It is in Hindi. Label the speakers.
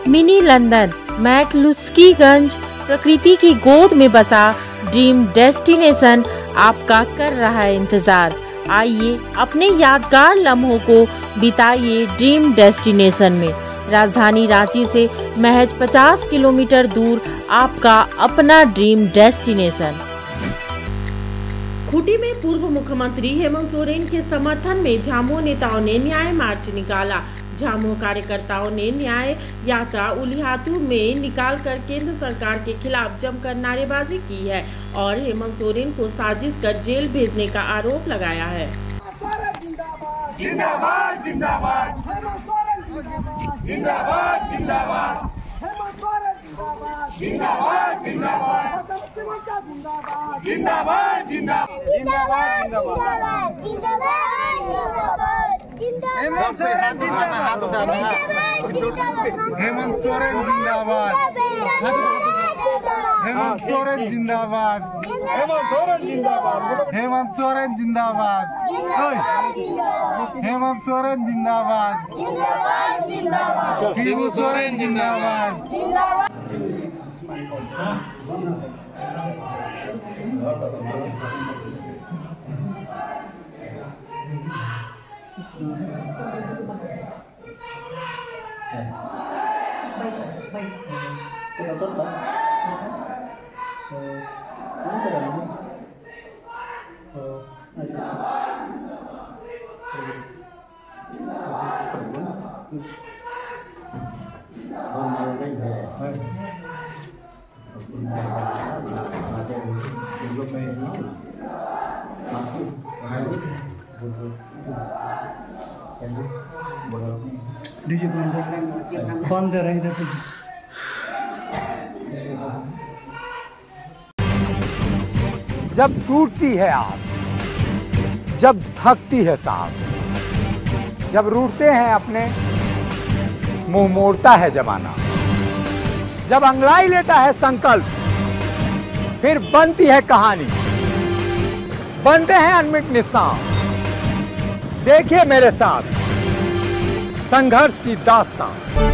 Speaker 1: मिनी लंदन मैक्लुस्कीगंज प्रकृति की गोद में बसा ड्रीम डेस्टिनेशन आपका कर रहा है इंतजार। आइए अपने यादगार लम्हों को बिताइए ड्रीम डेस्टिनेशन में। राजधानी रांची से महज 50 किलोमीटर दूर आपका अपना ड्रीम डेस्टिनेशन। खूंटी में पूर्व मुख्यमंत्री हेमंत सोरेन के समर्थन में झामुमो नेताओं ने न्याय मार्च निकाला। झामुमो कार्यकर्ताओं ने न्याय यात्रा उलिहातू में निकालकर केंद्र सरकार के खिलाफ जमकर नारेबाजी की है और हेमंत सोरेन को साजिश कर जेल भेजने का आरोप लगाया है।
Speaker 2: जिंदाबाद जिंदाबाद जिंदाबाद जिंदाबाद जिंदाबाद जिंदाबाद जिंदाबाद जिंदाबाद
Speaker 3: हेमंत सोरेन जिंदाबाद, हेमंत सोरेन जिंदाबाद, हेमंत सोरेन जिंदाबाद, हेमंत सोरेन जिंदाबाद, शिबू सोरेन जिंदाबाद।
Speaker 4: कौन दे रहे थे?
Speaker 5: जब टूटती है आस, जब थकती है सांस, जब रूठते हैं अपने मुंह मोड़ता है जमाना, जब अंगड़ाई लेता है संकल्प फिर बनती है कहानी, बनते हैं अनमिट निशान। देखिए मेरे साथ संघर्ष की दास्तान।